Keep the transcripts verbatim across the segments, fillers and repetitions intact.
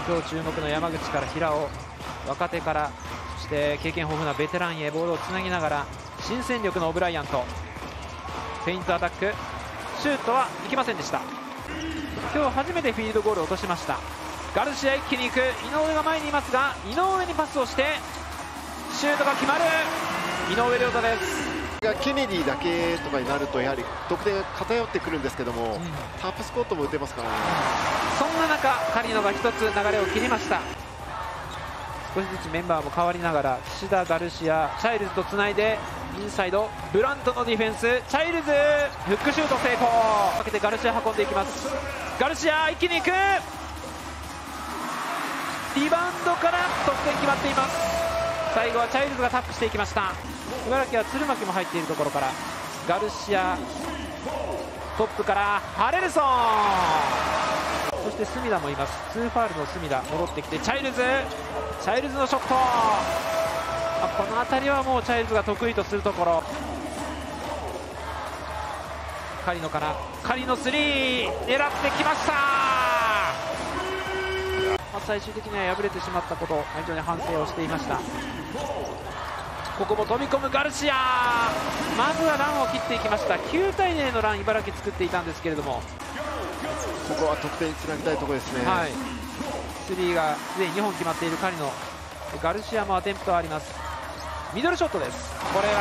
今日注目の山口から平尾、若手からそして経験豊富なベテランへボールをつなぎながら新戦力のオブライアント、フェイントアタック、シュートはいきませんでした。今日初めてフィールドゴールを落としました。ガルシア一気に行く、井上が前にいますが井上にパスをしてシュートが決まる。井上亮太です。 ケネディだけとかになるとやはり得点が偏ってくるんですけども、うん、タップスコットも打てますからね。 そんな中カリノが一つ流れを切りました。少しずつメンバーも変わりながら岸田、ガルシア、チャイルズとつないでインサイドブラントのディフェンス、チャイルズフックシュート成功。かけてガルシア運んでいきます。ガルシア一気に行く、リバウンドから得点決まっています。最後はチャイルズがタップしていきました。茨城は鶴巻も入っているところからガルシアトップからハレルソン、そして隅田もいます。ツーファウルの隅田戻ってきてチャイルズ、チャイルズのショット、あこの辺りはもうチャイルズが得意とするところ。カリノからカリノスリー狙ってきました。最終的には敗れてしまったこと非常に反省をしていました。ここも飛び込むガルシア、まずはランを切っていきました。きゅうたいゼロのラン茨城作っていたんですけれども、 ここは得点につなぎたいところですね。 はい、スリーがすでににほん決まっているカリノ、ガルシアもアテンプトあります。ミドルショットです。これは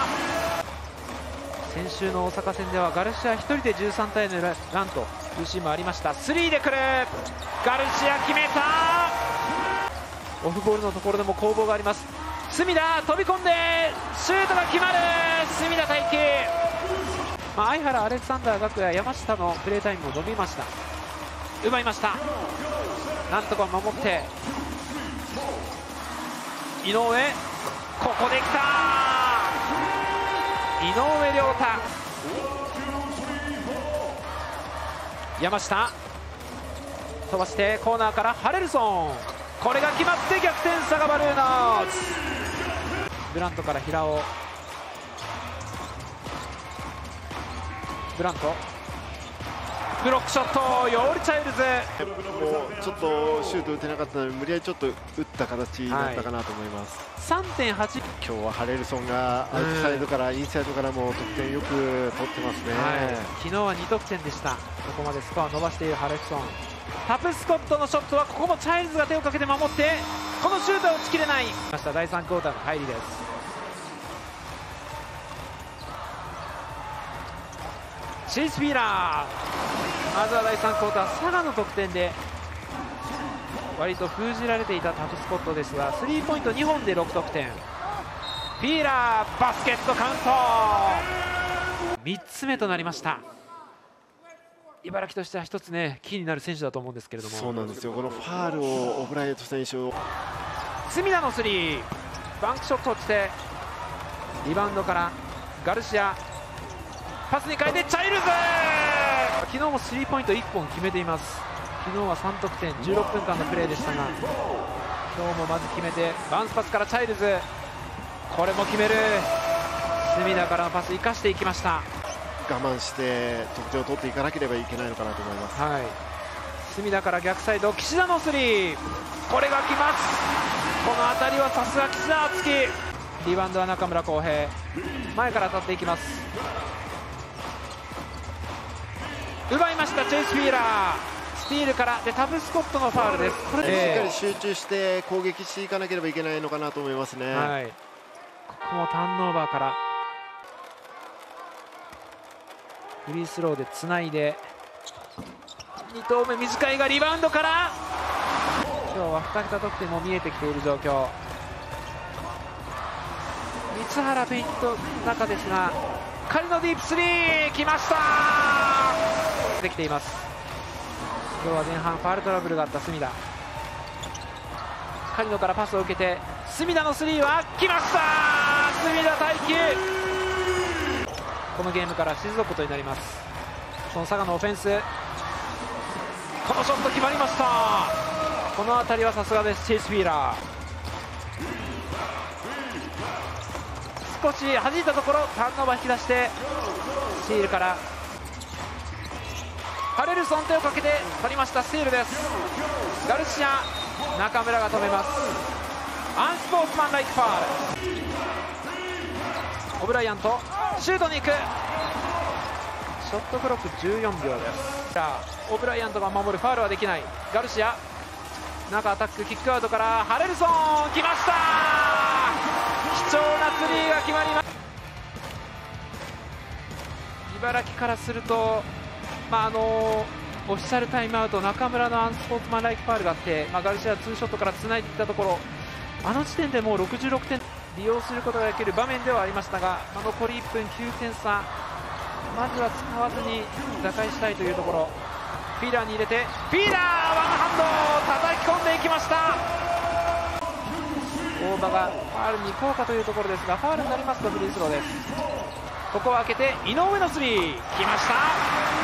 来た。先週の大阪戦ではガルシアひとりでじゅうさんたいのランというシーンもありました。スリーで来る、ガルシア決めた。オフボールのところでも攻防があります。隅田飛び込んでシュートが決まる。隅田大輝、まあ、相原、アレクサンダー、ガクや山下のプレータイムも伸びました。奪いました。なんとか守って井上、ここできた。井上亮太、山下飛ばしてコーナーからハレルソン、これが決まって逆転、佐賀バルーノーズ。ブラントから平尾、ブラントブロックショット、ヨールチャイルズ、 もうちょっとシュート打てなかったので無理やりちょっと打った形になったかなと思います。 はい、さんてんはち、 今日はハレルソンがアウトサイドからインサイドからも得点よく取ってますね。 はい、昨日はに得点でした。ここまでスコアを伸ばしているハレルソン。タプスコットのショットはここもチャイルズが手をかけて守って、このシュートは打ち切れない。ましただいさんクォーターの入りです。チェイス・フィーラー、まずはだいさんクォーター佐賀の得点で割と封じられていたタプスコットですが、スリーポイントにほんでろく得点。フィーラーバスケットカウントみっつめとなりました。茨城としては一つねキーになる選手だと思うんですけれども。 そうなんですよ、このファールをオブライアント選手を、 隅田のスリーバンクショット落ちてリバウンドからガルシア、パスに変えてチャイルズ、昨日もスリーポイントいっぽん決めています。昨日はさん得点じゅうろっぷんかんのプレーでしたが、今日もまず決めてバウンスパスからチャイルズ、これも決める。隅田からのパス生かしていきました。 我慢して得点を取っていかなければいけないのかなと思います。 はい、隅田から逆サイド岸田のスリー、これが来ます。この辺りはさすが岸田敦樹。リバウンドは中村航平、前から当たっていきます。奪いましたチェイス・フィーラー、スティールからでタプスコットのファウルです。これでしっかり集中して攻撃していかなければいけないのかなと思いますね。 はい、ここもターンオーバーからフリースローでつないでに投目短いがリバウンドから、今日はに桁得点も見えてきている状況。三原ペイントの中ですが、カリのディープスリー来ました。できています。今日は前半ファウルトラブルがあった隅田、カリノからパスを受けて隅田のスリーは来ました。隅田大輝、このゲームから退くことになります。その佐賀のオフェンス、このショット決まりました。この辺りはさすがです。チェイス・フィーラー、少し弾いたところターンオーバー引き出してスティールからハレルソン手をかけて取りました。スティールです。ガルシア、中村が止めます。アンスポーツマンライクファール。オブライアントシュートに行く。ショットクロックじゅうよんびょうです。さあオブライアントが守る。ファウルはできない。ガルシア、中アタック、キックアウトからハレルソン、来ました。貴重なスリーが決まります。茨城からすると、まああのオフィシャルタイムアウト、中村のアンスポーツマンライクファウルがあって、まあ、ガルシアツーショットからつないでいったところ、あの時点でもうろくじゅうろくてん利用することができる場面ではありましたが、まあ、残りいっぷん、きゅうてんさ、まずは使わずに打開したいというところ。フィーラーに入れて、フィーラー、ワンハンド叩き込んでいきました。大場がファウルに行こうかというところですが、ファウルになりますとフリースローです。ここを開けて井上のスリー、来ました。